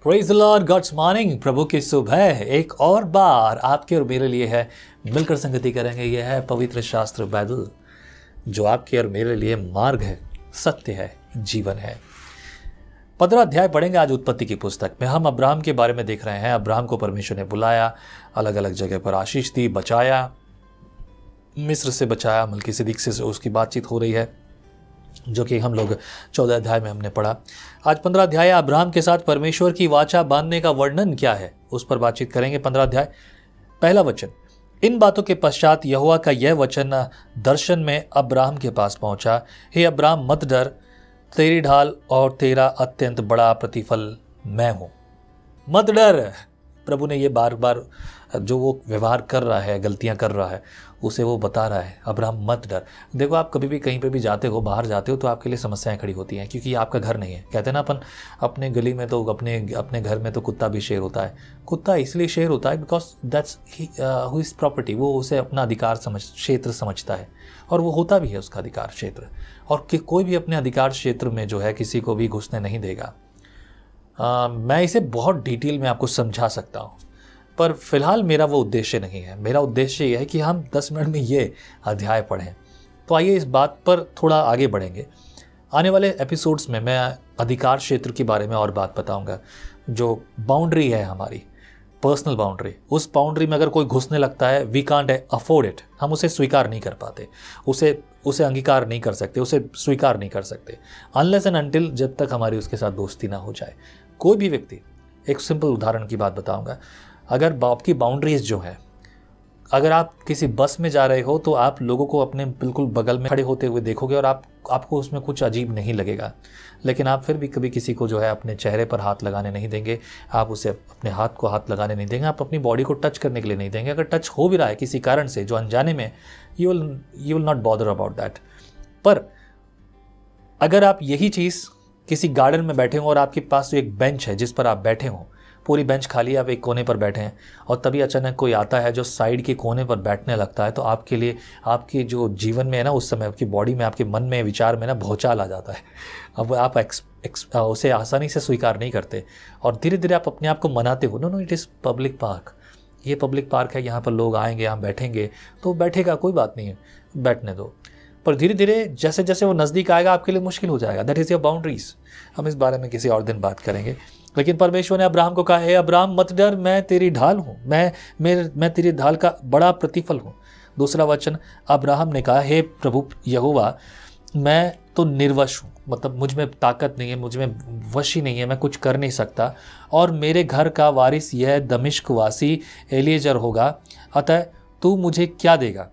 Praise the lord, god's morning. प्रभु की सुबह एक और बार आपके और मेरे लिए है। मिलकर संगति करेंगे। यह है पवित्र शास्त्र बाइबल, जो आपके और मेरे लिए मार्ग है, सत्य है, जीवन है। 15 अध्याय पढ़ेंगे आज उत्पत्ति की पुस्तक में। हम अब्राहम के बारे में देख रहे हैं। अब्राहम को परमेश्वर ने बुलाया, अलग अलग जगह पर आशीष दी, बचाया, मिस्र से बचाया, मलकीसिदक से उसकी बातचीत हो रही है, जो कि हम लोग 14 अध्याय में हमने पढ़ा। आज 15 अध्याय अब्राहम के साथ परमेश्वर की वाचा बांधने का वर्णन क्या है, उस पर बातचीत करेंगे। 15 अध्याय पहला वचन। इन बातों के पश्चात यहोवा का यह वचन दर्शन में अब्राहम के पास पहुंचा। हे अब्राहम, मत डर, तेरी ढाल और तेरा अत्यंत बड़ा प्रतिफल मैं हूं। मत डर। प्रभु ने ये बार बार जो वो व्यवहार कर रहा है, गलतियां कर रहा है, उसे वो बता रहा है। अब्राहम मत डर। देखो, आप कभी भी कहीं पे भी जाते हो, बाहर जाते हो, तो आपके लिए समस्याएं खड़ी होती हैं, क्योंकि आपका घर नहीं है। कहते हैं ना, अपन अपने गली में तो अपने घर में तो कुत्ता भी शेर होता है। कुत्ता इसलिए शेर होता है बिकॉज दैट्स हिज प्रॉपर्टी। वो उसे अपना अधिकार क्षेत्र समझता है, और वो होता भी है उसका अधिकार क्षेत्र। और कि कोई भी अपने अधिकार क्षेत्र में जो है किसी को भी घुसने नहीं देगा। मैं इसे बहुत डिटेल में आपको समझा सकता हूँ, पर फिलहाल मेरा वो उद्देश्य नहीं है। मेरा उद्देश्य यह है कि हम 10 मिनट में ये अध्याय पढ़ें। तो आइए इस बात पर थोड़ा आगे बढ़ेंगे। आने वाले एपिसोड्स में मैं अधिकार क्षेत्र के बारे में और बात बताऊंगा। जो बाउंड्री है हमारी, पर्सनल बाउंड्री, उस बाउंड्री में अगर कोई घुसने लगता है, वी कांट अफोर्ड इट। हम उसे स्वीकार नहीं कर पाते, उसे अंगीकार नहीं कर सकते, उसे स्वीकार नहीं कर सकते, अनलेस एंड अनटिल जब तक हमारी उसके साथ दोस्ती ना हो जाए। कोई भी व्यक्ति, एक सिंपल उदाहरण की बात बताऊंगा। अगर आपकी बाउंड्रीज जो है, अगर आप किसी बस में जा रहे हो तो आप लोगों को अपने बिल्कुल बगल में खड़े होते हुए देखोगे और आपको उसमें कुछ अजीब नहीं लगेगा, लेकिन आप फिर भी कभी किसी को जो है अपने चेहरे पर हाथ लगाने नहीं देंगे, आप उसे अपने हाथ को हाथ लगाने नहीं देंगे, आप अपनी बॉडी को टच करने के लिए नहीं देंगे। अगर टच हो भी रहा है किसी कारण से जो अनजाने में, you will not bother about that. पर अगर आप यही चीज़ किसी गार्डन में बैठे हो और आपके पास जो एक बेंच है जिस पर आप बैठे हो, पूरी बेंच खाली है, आप एक कोने पर बैठे हैं, और तभी अचानक कोई आता है जो साइड के कोने पर बैठने लगता है, तो आपके लिए, आपके जो जीवन में है ना, उस समय आपकी बॉडी में, आपके मन में, विचार में ना भौचाल आ जाता है। अब आप उसे आसानी से स्वीकार नहीं करते, और धीरे धीरे आप अपने आप को मनाते हो, no it is public park, ये पब्लिक पार्क है, यहाँ पर लोग आएंगे, यहाँ बैठेंगे, तो बैठेगा, कोई बात नहीं है, बैठने दो। पर धीरे धीरे जैसे जैसे वो नज़दीक आएगा, आपके लिए मुश्किल हो जाएगा। That is your boundaries. हम इस बारे में किसी और दिन बात करेंगे। लेकिन परमेश्वर ने अब्राहम को कहा, हे अब्राहम, मत डर, मैं तेरी ढाल हूँ, मैं तेरी ढाल का बड़ा प्रतिफल हूँ। दूसरा वचन, अब्राहम ने कहा, हे प्रभु यहोवा, मैं तो निर्वश हूँ, मतलब मुझ में ताकत नहीं है, मुझ में वश ही नहीं है, मैं कुछ कर नहीं सकता, और मेरे घर का वारिस यह दमिश्क वासी एलीएजर होगा, अतः तू मुझे क्या देगा?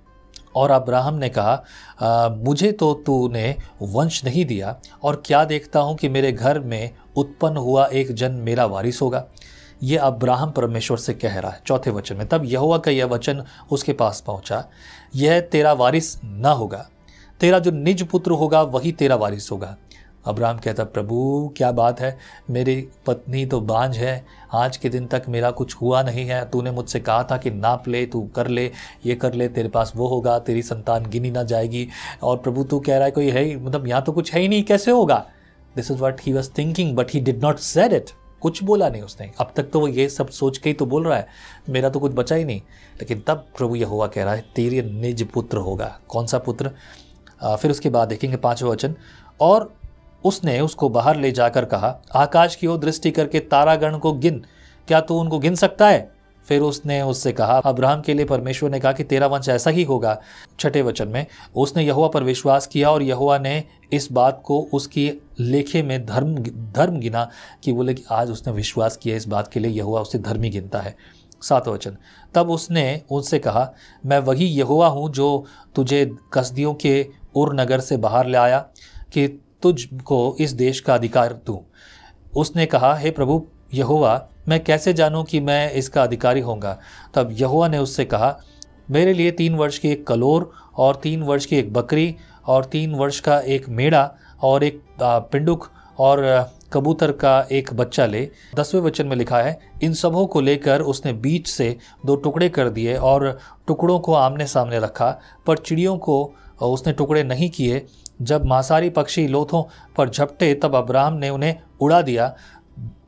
और अब्राहम ने कहा, मुझे तो तूने वंश नहीं दिया, और क्या देखता हूँ कि मेरे घर में उत्पन्न हुआ एक जन मेरा वारिस होगा। ये अब्राहम परमेश्वर से कह रहा है। चौथे वचन में, तब यहोवा का यह वचन उसके पास पहुँचा, यह तेरा वारिस ना होगा, तेरा जो निज पुत्र होगा वही तेरा वारिस होगा। अब्राहम कहता, प्रभु क्या बात है, मेरी पत्नी तो बांझ है, आज के दिन तक मेरा कुछ हुआ नहीं है, तूने मुझसे कहा था कि नाप ले, तू कर ले, ये कर ले, तेरे पास वो होगा, तेरी संतान गिनी ना जाएगी, और प्रभु तू कह रहा है कोई है ही, मतलब यहाँ तो कुछ है ही नहीं, कैसे होगा? This is what he was thinking, but he did not said it. कुछ बोला नहीं उसने। अब तक तो वो ये सब सोच के ही तो बोल रहा है, मेरा तो कुछ बचा ही नहीं। लेकिन तब प्रभु यहोवा कह रहा है, तेरे निज पुत्र होगा। कौन सा पुत्र? फिर उसके बाद देखेंगे 5वां वचन, और उसने उसको बाहर ले जाकर कहा, आकाश की ओर दृष्टि करके तारागण को गिन, क्या तू उनको गिन सकता है? फिर उसने उससे कहा, अब्राहम के लिए परमेश्वर ने कहा कि तेरा वंश ऐसा ही होगा। 6वें वचन में, उसने यहोवा पर विश्वास किया, और यहोवा ने इस बात को उसकी लेखे में धर्म गिना, कि बोले कि आज उसने विश्वास किया, इस बात के लिए यहोवा उसे धर्मी गिनता है। 7वां वचन, तब उसने उनसे कहा, मैं वही यहोवा हूँ जो तुझे कसदियों के उर नगर से बाहर ले आया, कि तुझको इस देश का अधिकार दूं। उसने कहा, हे प्रभु यहोवा, मैं कैसे जानूं कि मैं इसका अधिकारी होऊंगा? तब यहोवा ने उससे कहा, मेरे लिए 3 वर्ष की एक कलोर, और 3 वर्ष की एक बकरी, और 3 वर्ष का एक मेढ़ा, और एक पिंडुक, और कबूतर का एक बच्चा ले। 10वें वचन में लिखा है, इन सबों को लेकर उसने बीच से 2 टुकड़े कर दिए, और टुकड़ों को आमने सामने रखा, पर चिड़ियों को उसने टुकड़े नहीं किए। जब मांसाहारी पक्षी लोथों पर झपटे, तब अब्राहम ने उन्हें उड़ा दिया।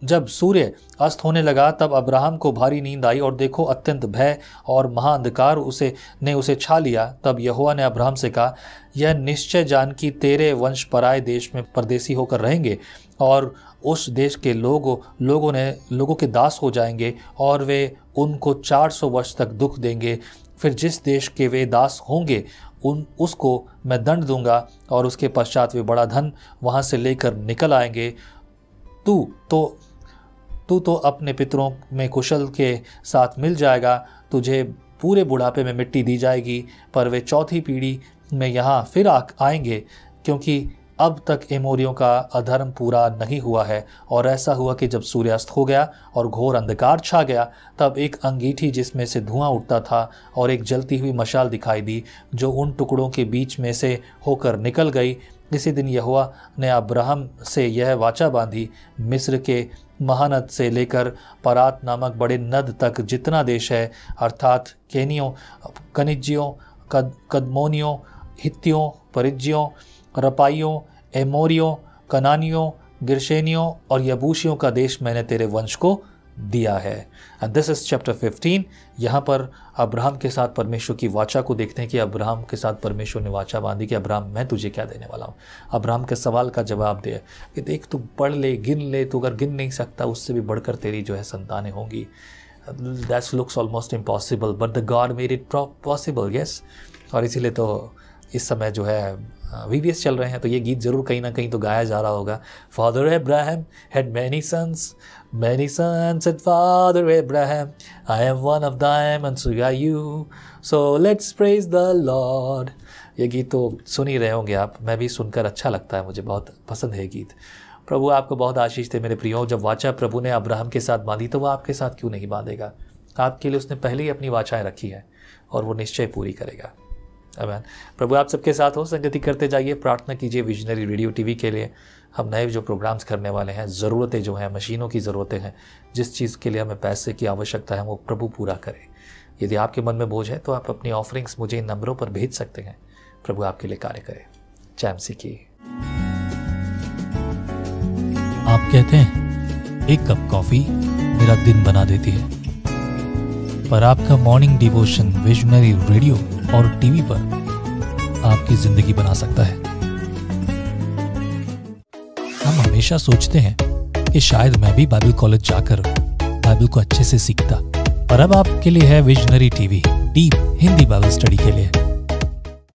जब सूर्य अस्त होने लगा तब अब्राहम को भारी नींद आई और देखो अत्यंत भय और महाअंधकार उसे छा लिया। तब यहोवा ने अब्राहम से कहा, यह निश्चय जान कि तेरे वंश पराए देश में परदेसी होकर रहेंगे और उस देश के लोगों के दास हो जाएंगे और वे उनको 400 वर्ष तक दुख देंगे। फिर जिस देश के वे दास होंगे उसको मैं दंड दूंगा और उसके पश्चात वे बड़ा धन वहाँ से लेकर निकल आएंगे। तू तो अपने पितरों में कुशल के साथ मिल जाएगा। तुझे पूरे बुढ़ापे में मिट्टी दी जाएगी, पर वे चौथी पीढ़ी में यहाँ फिर आएंगे, क्योंकि अब तक एमोरियों का अधर्म पूरा नहीं हुआ है। और ऐसा हुआ कि जब सूर्यास्त हो गया और घोर अंधकार छा गया, तब एक अंगीठी जिसमें से धुआं उठता था और एक जलती हुई मशाल दिखाई दी, जो उन टुकड़ों के बीच में से होकर निकल गई। इसी दिन यहोवा ने अब्राहम से यह वाचा बांधी, मिस्र के महानद से लेकर परात नामक बड़े नद तक जितना देश है, अर्थात केनियों, कनिज्जियों, कदमोनियों, हित्तियों, परिज्जियों, रपाइयों, एमोरियों, कनानियों, गिरशेनियों और यबूशियों का देश मैंने तेरे वंश को दिया है। And this is chapter 15। यहाँ पर अब्राहम के साथ परमेश्वर की वाचा को देखते हैं कि अब्राहम के साथ परमेश्वर ने वाचा बांधी कि अब्राहम मैं तुझे क्या देने वाला हूँ। अब्राहम के सवाल का जवाब दे कि देख तू पढ़ ले, गिन ले, तू अगर गिन नहीं सकता उससे भी बढ़कर तेरी जो है संतानें होंगी। That looks almost impossible but the god made it possible. Yes, और इसीलिए तो इस समय जो है VBS चल रहे हैं तो ये गीत ज़रूर कहीं ना कहीं तो गाया जा रहा होगा। Father Abraham had many sons and father Abraham I am one of them and so are you, so let's praise the lord. ये गीत तो सुन ही रहे होंगे आप, मैं भी सुनकर अच्छा लगता है, मुझे बहुत पसंद है गीत। प्रभु आपको बहुत आशीष दे मेरे प्रियो। जब वाचा प्रभु ने अब्राहम के साथ बांधी तो वह आपके साथ क्यों नहीं बांधेगा। आपके लिए उसने पहले ही अपनी वाचाएँ रखी है और वो निश्चय पूरी करेगा। आमीन। प्रभु आप सबके साथ हो, संगति करते जाइए, प्रार्थना कीजिए विजनरी रेडियो टीवी के लिए। हम नए जो प्रोग्राम्स करने वाले हैं, ज़रूरतें जो हैं, मशीनों की ज़रूरतें हैं, जिस चीज़ के लिए हमें पैसे की आवश्यकता है वो प्रभु पूरा करे। यदि आपके मन में बोझ है तो आप अपनी ऑफरिंग्स मुझे इन नंबरों पर भेज सकते हैं। प्रभु आपके लिए कार्य करे। चैमसी की। आप कहते हैं एक कप कॉफ़ी मेरा दिन बना देती है, पर आपका मॉर्निंग डिवोशन विजनरी रेडियो और टीवी पर आपकी जिंदगी बना सकता है। हम हमेशा सोचते हैं कि शायद मैं भी बाइबल कॉलेज जाकर बाइबल को अच्छे से सीखता, पर अब आपके लिए है visionary TV, deep Hindi Bible study के लिए।